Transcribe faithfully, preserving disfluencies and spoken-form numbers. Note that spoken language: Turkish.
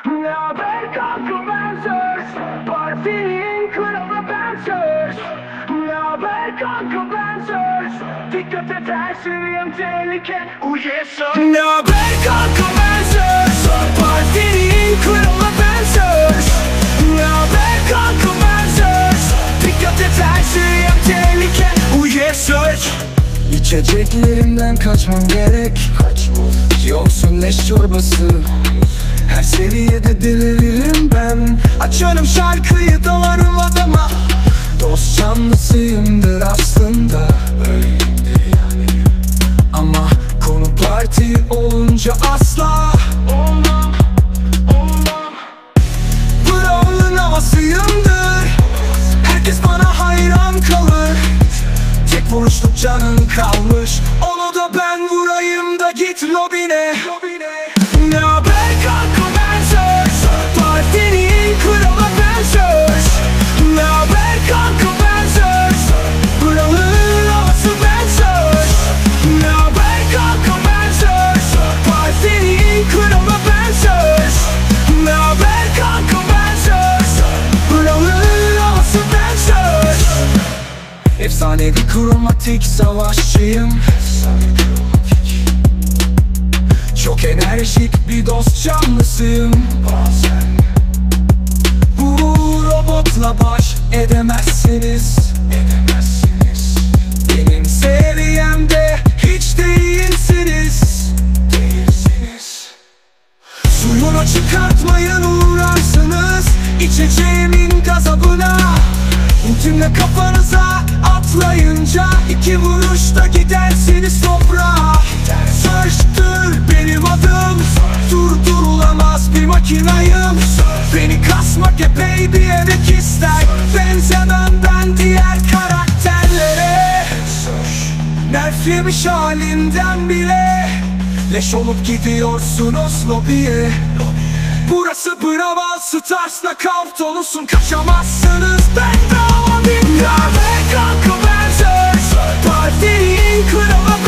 Ne haber kanka ben söz, partinin kralı ben söz. Ne haber kanka ben söz, dikkat et her seviyem tehlike. Oh yes sir. Ne haber kanka ben söz, partinin kralı ben söz. Ne haber kanka ben söz, dikkat et her seviyem tehlike. Oh yes sir. İçeceklerimden kaçmam gerek, yoksun leş çorbası. Her seviyede deliririm ben. Açarım şarkıyı dalarım adama. Dost canlısıyımdır aslında, öyleyimdir yani. Ama konu parti olunca asla olmam, olmam. Buranın havasıyımdır, herkes bana hayran kalır. Tek vuruşluk canın kalmış, onu da ben vurayım da git lobine. Ne haber kanka ben söz, partinin kralı ben söz. Ne haber kanka ben söz, buranın havası ben söz. Ne haber kanka ben söz, partinin kralı ben söz. Ne haber kanka ben söz, buranın havası ben söz. Efsanevi kromatik savaşçıyım, çok enerjik bir dost canlısıyım. Bazen bu robotla baş edemezsiniz, edemezsiniz. Benim seviyemde hiç değilsiniz, değilsiniz. Suyunu çıkartmayın uğrarsınız içeceğimin gazabına. Ultimle kafanıza atlayınca iki vuruşta gidersiniz toprağa. Sörçtür benim adım, durdurulamaz bir makinayım. Beni kasmak epey bir emek ister, benzemem ben diğer karakterlere. Nerf yemiş halinden bile leş olup gidiyorsunuz lobiye. Burası Brawl Stars, knockout olursun kaçamazsınız benden. Ne haber kanka ben söz, partinin kralı